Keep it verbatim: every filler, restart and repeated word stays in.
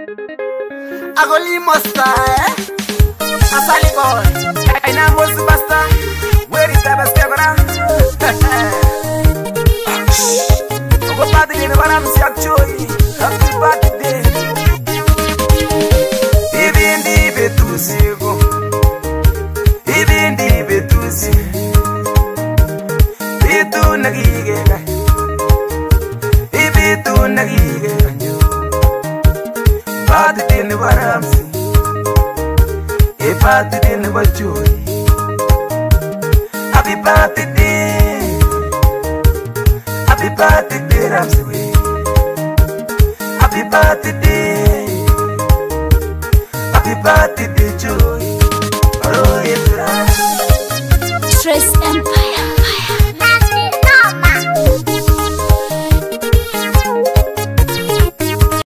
Agoli Mosta, eh? Asali boy. I know most basta. Where is the stebra? Ogo pati ni baram si akchoi. Happy birthday. Ibindi betusi go. Ibindi betusi. Bitu nagige. Ibitu nagige. Birthday ni baram si. A birthday ni bachoi. Happy birthday. Happy birthday, Ramsey. Happy birthday.